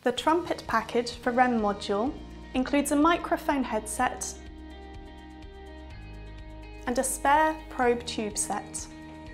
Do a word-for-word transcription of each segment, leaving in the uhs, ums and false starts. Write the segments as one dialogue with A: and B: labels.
A: The Trumpet package for R E M module includes a microphone headset and a spare probe tube set.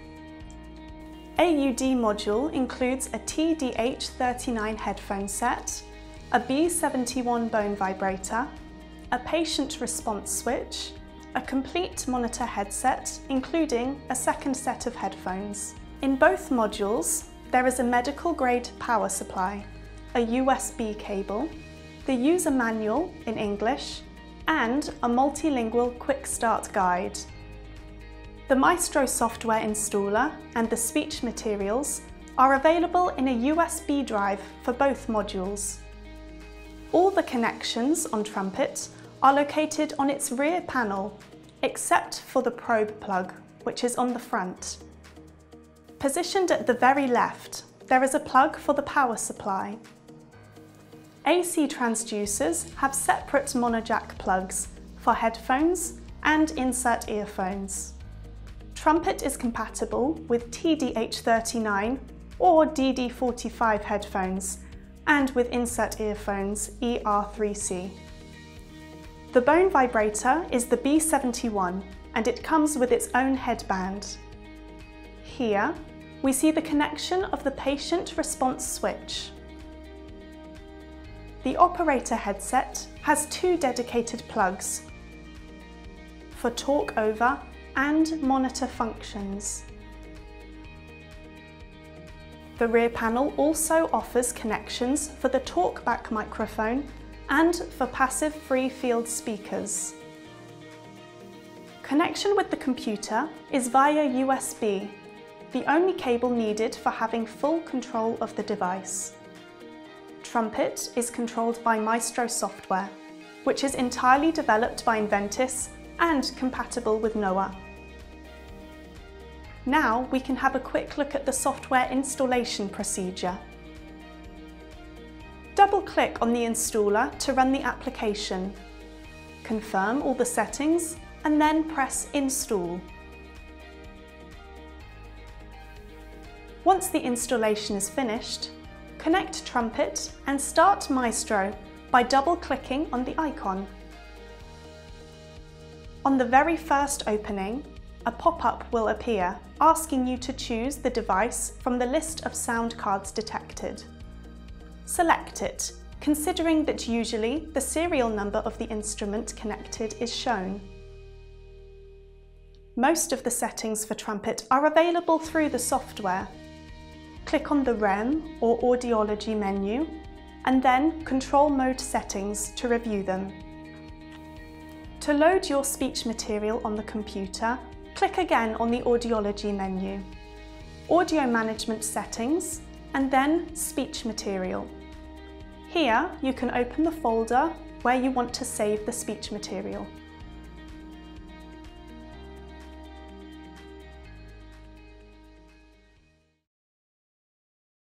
A: A U D module includes a T D H thirty-nine headphone set, a B seventy-one bone vibrator, a patient response switch, a complete monitor headset including a second set of headphones. In both modules, there is a medical grade power supply, a U S B cable, the user manual in English, and a multilingual quick start guide. The Maestro Software installer and the speech materials are available in a U S B drive for both modules. All the connections on Trumpet are located on its rear panel, except for the probe plug, which is on the front. Positioned at the very left, there is a plug for the power supply. A C transducers have separate monojack plugs for headphones and insert earphones. Trumpet is compatible with T D H thirty-nine or D D forty-five headphones and with insert earphones E R three C. The bone vibrator is the B seventy-one and it comes with its own headband. Here, we see the connection of the patient response switch. The operator headset has two dedicated plugs for talk over and monitor functions. The rear panel also offers connections for the talkback microphone and for passive free field speakers. Connection with the computer is via U S B, the only cable needed for having full control of the device. Trumpet is controlled by Maestro Software, which is entirely developed by Inventis and compatible with Noah. Now we can have a quick look at the software installation procedure. Double-click on the installer to run the application. Confirm all the settings and then press Install. Once the installation is finished, connect Trumpet and start Maestro by double-clicking on the icon. On the very first opening, a pop-up will appear asking you to choose the device from the list of sound cards detected. Select it, considering that usually the serial number of the instrument connected is shown. Most of the settings for Trumpet are available through the software. Click on the R E M or Audiology menu and then Control Mode Settings to review them. To load your speech material on the computer, click again on the Audiology menu, Audio Management Settings, and then Speech Material. Here you can open the folder where you want to save the speech material.